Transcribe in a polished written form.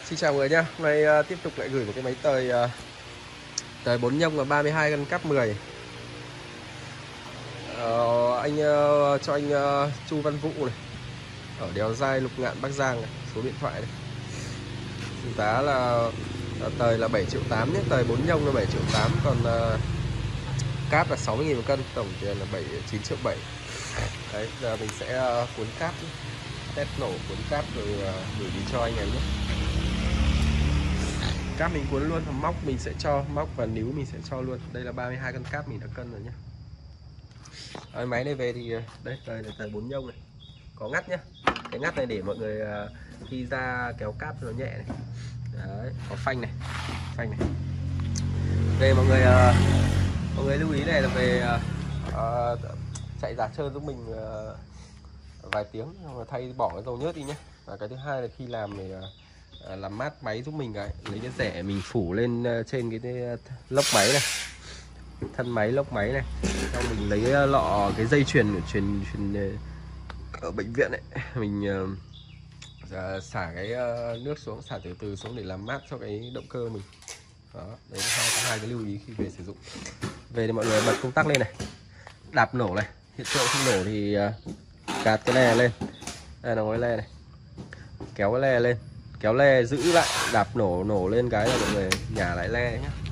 Xin chào mọi người nhá. Hôm nay tiếp tục lại gửi một cái máy tời tời 4 nhông và 32 cân cáp 10. Cho anh Chu Văn Vũ này, ở Đèo Giai, Lục Ngạn, Bắc Giang này, số điện thoại này. Giá là tời là 7,8 triệu nhé, tời 4 nhông là 7,8 triệu, còn cáp là 60.000 một cân, tổng tiền là 9,7 triệu. Đấy, giờ mình sẽ cuốn cáp, test nổ cuốn cáp rồi gửi đi cho anh em nhé. Cáp mình cuốn luôn, móc mình sẽ cho, móc và níu mình sẽ cho luôn. Đây là 32 cân cáp mình đã cân rồi nhé. Máy này về thì đây, tời 4 nhông này, có ngắt nhá. Cái ngắt này để mọi người khi ra kéo cáp nó nhẹ này. Đấy, có phanh này, về mọi người lưu ý này là về chạy giả trơn giúp mình vài tiếng thay bỏ cái dầu nhớt đi nhé. Và cái thứ hai là khi làm thì làm mát máy giúp mình, lấy cái rẻ mình phủ lên trên cái lốc máy này, thân máy, lốc máy này, xong mình lấy lọ cái dây chuyền ở bệnh viện ấy, mình xả cái nước xuống, xả từ từ xuống để làm mát cho cái động cơ mình. Đó, đấy là hai cái lưu ý khi về sử dụng. Về thì mọi người bật công tắc lên này, đạp nổ này, hiện tượng không nổ thì cạt cái le lên, đây là cái le này, kéo cái le lên, kéo le giữ lại, đạp nổ lên cái là mọi người nhả lại le nhé.